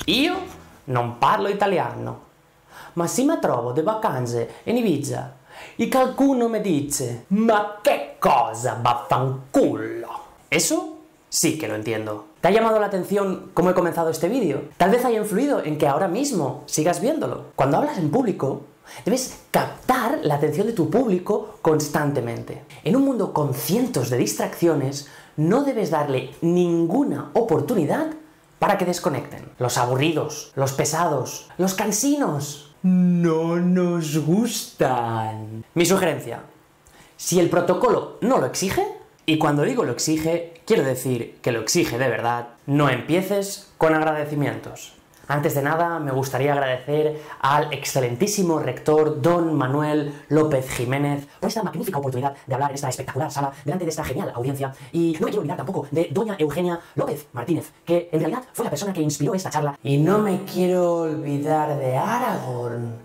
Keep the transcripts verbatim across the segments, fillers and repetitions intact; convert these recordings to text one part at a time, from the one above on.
Io non parlo italiano, ma se mi trovo de vacanze in Ibiza y qualcuno me dice «Ma qué cosa, vaffanculo». Eso sí que lo entiendo. ¿Te ha llamado la atención cómo he comenzado este vídeo? Tal vez haya influido en que ahora mismo sigas viéndolo. Cuando hablas en público, debes captar la atención de tu público constantemente. En un mundo con cientos de distracciones, no debes darle ninguna oportunidad para que desconecten. Los aburridos, los pesados, los cansinos no nos gustan. Mi sugerencia: si el protocolo no lo exige, y cuando digo lo exige, quiero decir que lo exige de verdad, no empieces con agradecimientos. Antes de nada, me gustaría agradecer al excelentísimo rector Don Manuel López Jiménez por esta magnífica oportunidad de hablar en esta espectacular sala delante de esta genial audiencia. Y no me quiero olvidar tampoco de doña Eugenia López Martínez, que en realidad fue la persona que inspiró esta charla. Y no me quiero olvidar de Aragorn,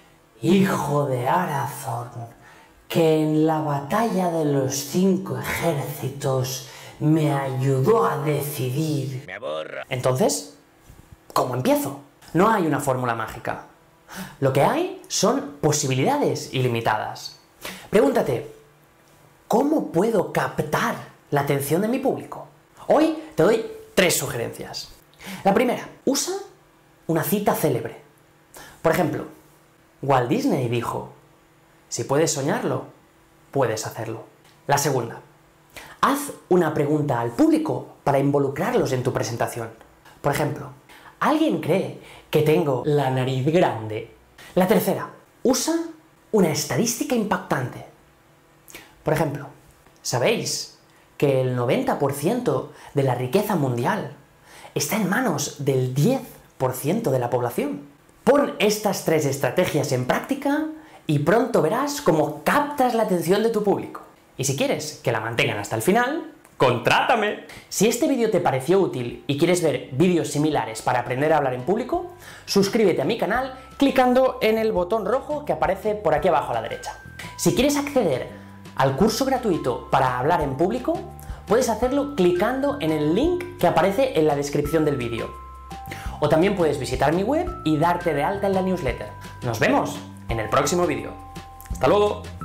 hijo de Arathorn, que en la batalla de los cinco ejércitos me ayudó a decidir. Me aburro. Entonces, ¿cómo empiezo? No hay una fórmula mágica. Lo que hay son posibilidades ilimitadas. Pregúntate, ¿cómo puedo captar la atención de mi público? Hoy te doy tres sugerencias. La primera, usa una cita célebre. Por ejemplo, Walt Disney dijo: si puedes soñarlo, puedes hacerlo. La segunda, haz una pregunta al público para involucrarlos en tu presentación. Por ejemplo, ¿alguien cree que tengo la nariz grande? La tercera, usa una estadística impactante. Por ejemplo, ¿sabéis que el noventa por ciento de la riqueza mundial está en manos del diez por ciento de la población? Pon estas tres estrategias en práctica y pronto verás cómo captas la atención de tu público. Y si quieres que la mantengan hasta el final, ¡contrátame! Si este vídeo te pareció útil y quieres ver vídeos similares para aprender a hablar en público, suscríbete a mi canal clicando en el botón rojo que aparece por aquí abajo a la derecha. Si quieres acceder al curso gratuito para hablar en público, puedes hacerlo clicando en el link que aparece en la descripción del vídeo. O también puedes visitar mi web y darte de alta en la newsletter. ¡Nos vemos en el próximo vídeo! ¡Hasta luego!